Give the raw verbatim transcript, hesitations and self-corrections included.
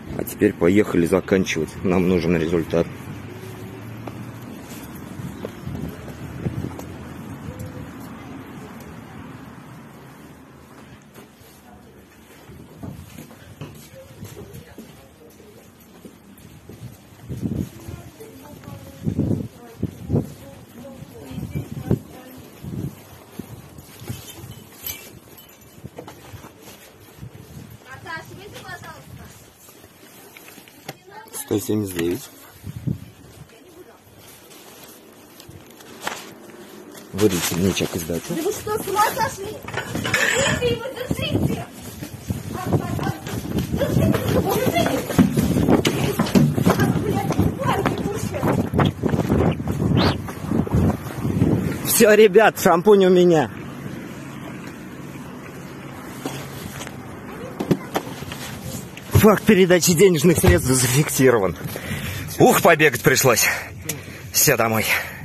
А теперь поехали заканчивать. Нам нужен результат. сто семьдесят девять. Выдайте мне чек и сдачу. Да вы что, с ума сошли? Держите его, держите! Все, ребят, шампунь у меня. Факт передачи денежных средств зафиксирован. Ух, побегать пришлось. Все домой.